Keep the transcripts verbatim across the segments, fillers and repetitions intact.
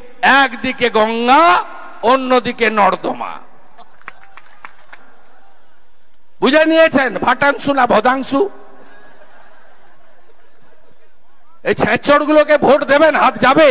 একদিকে গঙ্গা অন্যদিকে নর্দমা। বুঝে নিয়েছেন ভাটাংশু না ভদাংশু? এই ছেঁচড় গুলোকে ভোট দেবেন, হাত যাবে।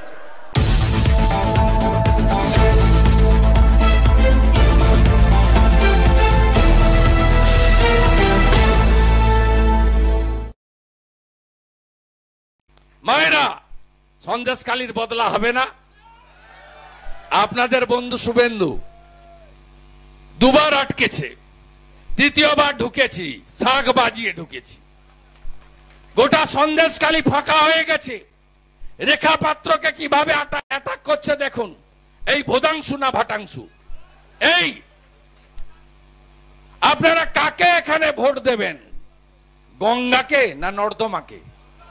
মায়েরা, সন্দেশখালীর বদলা হবে না। আপনাদের বন্ধু শুভেন্দু দুবার আটকেছে, তৃতীয়বার ঢুকেছি, শাক বাজিয়ে ঢুকেছি। গোটা সন্দেশখালী ফাঁকা হয়ে গেছে। রেখা পাত্রকে কিভাবে অ্যাটাক করছে দেখুন। এই ভোদাংশু না ভাটাংশু? এই আপনারা কাকে এখানে ভোট দেবেন? গঙ্গাকে না নর্দমাকে?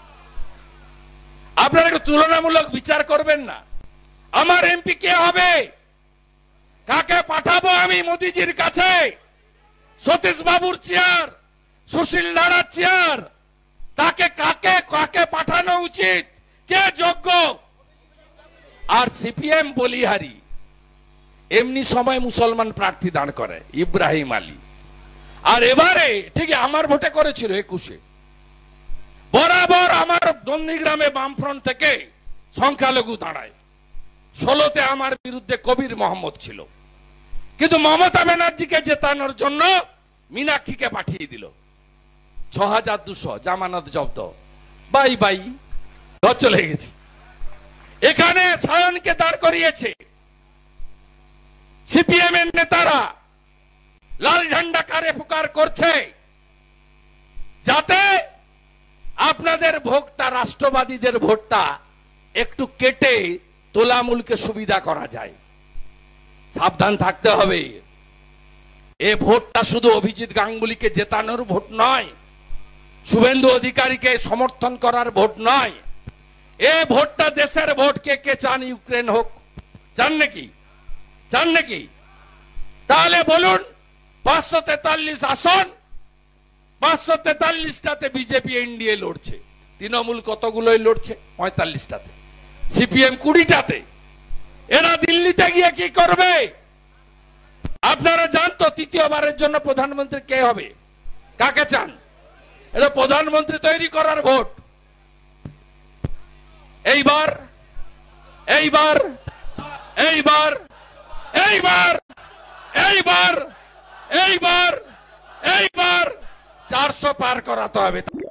আপনারা একটু তুলনামূলক বিচার করবেন না? আমার এমপি কে হবে? কাকে পাঠাবো আমি মোদিজির কাছে? সতীশ বাবুর চেয়ার, সুশীল নারার চেয়ার, তাকে কাকে কাকে পাঠানো উচিত? কে যোগ্য? আর সিপিএম বলিহারি এমনি সময় মুসলমান প্রার্থী দাঁড় করে, ইব্রাহিম আলী। আর এবারে ঠিক আমার ভোটে করেছিল একুশে। বরাবর আমার নন্দীগ্রামে বামফ্রন্ট থেকে সংখ্যালঘু দাঁড়ায়। ষোলোতে আমার বিরুদ্ধে কবির মোহাম্মদ ছিল, কিন্তু মমতা ব্যানার্জিকে জেতানোর জন্য মীনাক্ষীকে পাঠিয়ে দিল। ছ হাজার দুশো জামানত জব্দ, বাই বাই, ঘর চলে গেছে। এখানে সায়নকে দাঁড় করিয়েছে সিপিএম এর নেতারা, লাল ঝান্ডা কারে ফুকার করছে, যাতে আপনাদের ভোটটা, রাষ্ট্রবাদীদের ভোটটা একটু কেটে তোলামূলকে সুবিধা করা যায়। সাবধান থাকতে হবে। এ ভোটটা শুধু অভিজিৎ গাঙ্গুলিকে জেতানোর ভোট নয়, শুভেন্দু অধিকারীকে সমর্থন করার ভোট নয়। এ ভোটটা দেশের ভোট। কে কে চান ইউক্রেন হোক? চান নাকি? চান নাকি? তাহলে বলুন, পাঁচশো তেতাল্লিশ আসন, পাঁচশো তেতাল্লিশটাতে বিজেপি এনডিএ লড়ছে। তৃণমূল কতগুলোই লড়ছে? পঁয়তাল্লিশটাতে। সিপিএম কুড়িটাতে। এরা দিল্লিতে গিয়ে কি করবে? আপনারা জানতো তৃতীয়বারের জন্য প্রধানমন্ত্রী কে হবে? কাকে চান? এটা প্রধানমন্ত্রী তৈরি করার ভোট। এইবার এইবার এইবার এইবার এইবার এইবার এইবার চারশো পার করাতে হবে।